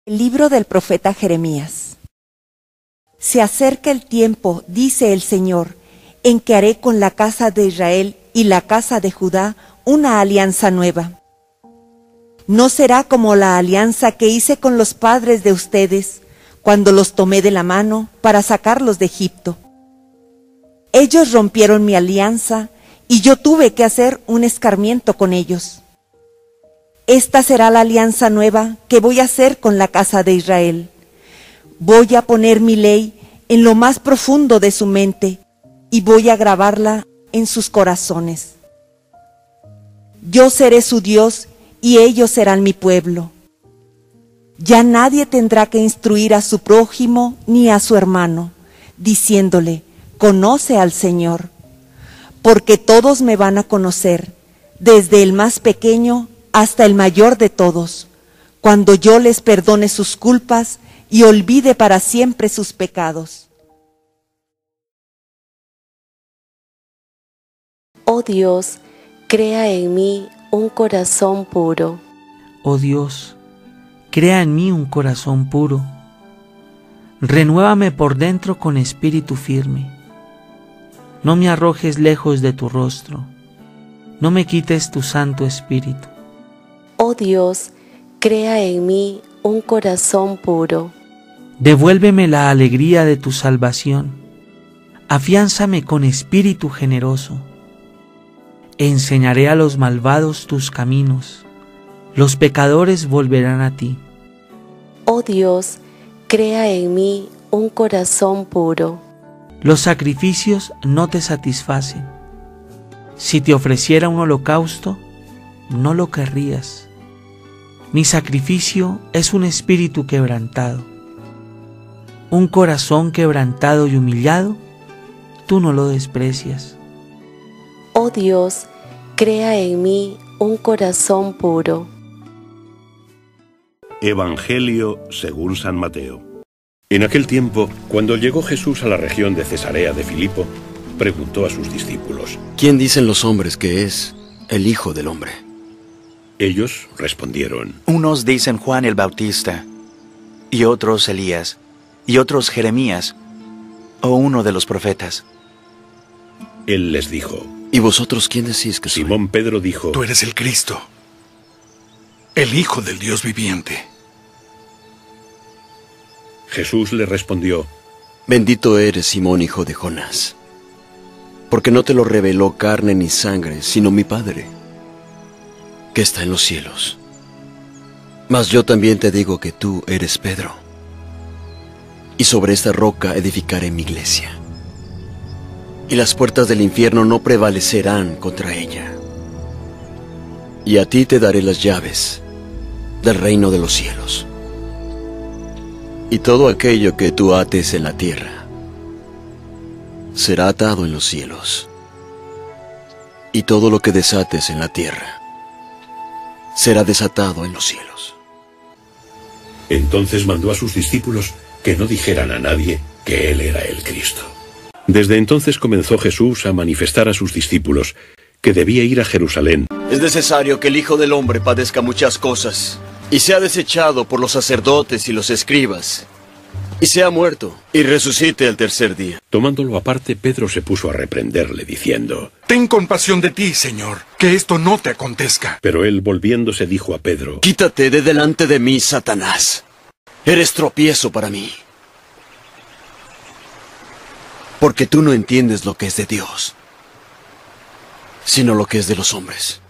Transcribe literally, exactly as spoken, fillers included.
El libro del profeta Jeremías. Se acerca el tiempo, dice el Señor, en que haré con la casa de Israel y la casa de Judá una alianza nueva. No será como la alianza que hice con los padres de ustedes, cuando los tomé de la mano para sacarlos de Egipto. Ellos rompieron mi alianza y yo tuve que hacer un escarmiento con ellos. Esta será la alianza nueva que voy a hacer con la casa de Israel. Voy a poner mi ley en lo más profundo de su mente y voy a grabarla en sus corazones. Yo seré su Dios y ellos serán mi pueblo. Ya nadie tendrá que instruir a su prójimo ni a su hermano, diciéndole, conoce al Señor, porque todos me van a conocer, desde el más pequeño hasta el mayor de todos, cuando yo les perdone sus culpas y olvide para siempre sus pecados. Oh Dios, crea en mí un corazón puro. Oh Dios, crea en mí un corazón puro. Renuévame por dentro con espíritu firme. No me arrojes lejos de tu rostro. No me quites tu santo espíritu. Oh Dios, crea en mí un corazón puro. Devuélveme la alegría de tu salvación. Afiánzame con espíritu generoso. Enseñaré a los malvados tus caminos. Los pecadores volverán a ti. Oh Dios, crea en mí un corazón puro. Los sacrificios no te satisfacen. Si te ofreciera un holocausto, no lo querrías. Mi sacrificio es un espíritu quebrantado. Un corazón quebrantado y humillado, tú no lo desprecias. Oh Dios, crea en mí un corazón puro. Evangelio según San Mateo. En aquel tiempo, cuando llegó Jesús a la región de Cesarea de Filipo, preguntó a sus discípulos: ¿Quién dicen los hombres que es el Hijo del Hombre? Ellos respondieron: Unos dicen Juan el Bautista, y otros Elías, y otros Jeremías, o uno de los profetas. Él les dijo: ¿Y vosotros quién decís que soy? Simón Pedro dijo: Tú eres el Cristo, el Hijo del Dios viviente. Jesús le respondió: Bendito eres, Simón, hijo de Jonás, porque no te lo reveló carne ni sangre, sino mi Padre, que está en los cielos. Mas yo también te digo que tú eres Pedro, y sobre esta roca edificaré mi iglesia, y las puertas del infierno no prevalecerán contra ella. Y a ti te daré las llaves del reino de los cielos. Y todo aquello que tú ates en la tierra será atado en los cielos, y todo lo que desates en la tierra será desatado en los cielos. Entonces mandó a sus discípulos que no dijeran a nadie que él era el Cristo. Desde entonces comenzó Jesús a manifestar a sus discípulos que debía ir a Jerusalén. Es necesario que el Hijo del Hombre padezca muchas cosas, y sea desechado por los sacerdotes y los escribas, y sea muerto, y resucite el tercer día. Tomándolo aparte, Pedro se puso a reprenderle, diciendo: Ten compasión de ti, Señor, que esto no te acontezca. Pero él, volviéndose, dijo a Pedro: Quítate de delante de mí, Satanás. Eres tropiezo para mí, porque tú no entiendes lo que es de Dios, sino lo que es de los hombres.